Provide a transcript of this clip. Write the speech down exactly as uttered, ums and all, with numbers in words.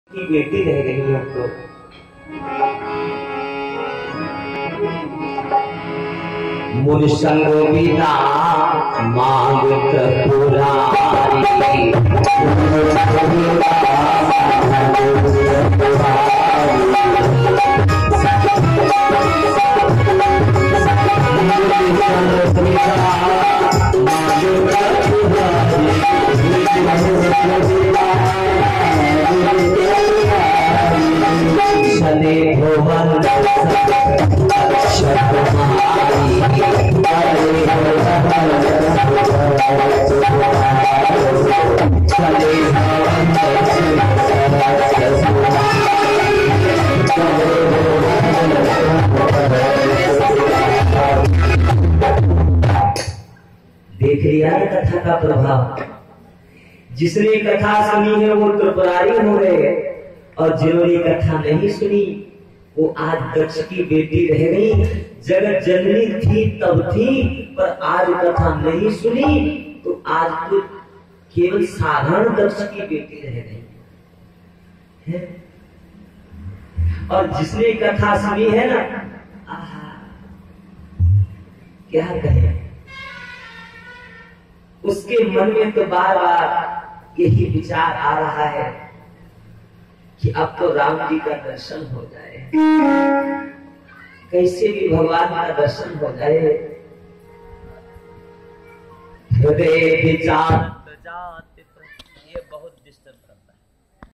की बेटी रह गई अब तो। मुझ संग बिना मांग त्रिपुरारी, चले भुवन देख लिया है कथा का प्रभाव। जिसने कथा सुनी है वो त्रिपुरारी हो गए, और जिन्होंने कथा नहीं सुनी वो आज दक्ष की बेटी रह गई। जगत जननी थी तब थी, पर आज कथा नहीं सुनी तो आज तो केवल साधारण दक्ष की बेटी रह गई है। और जिसने कथा सुनी है ना, आहा, क्या कहे, उसके मन में तो बार बार यही विचार आ रहा है कि अब तो राम जी का दर्शन हो जाए, कैसे भी भगवान का दर्शन हो जाए। हृदय विचार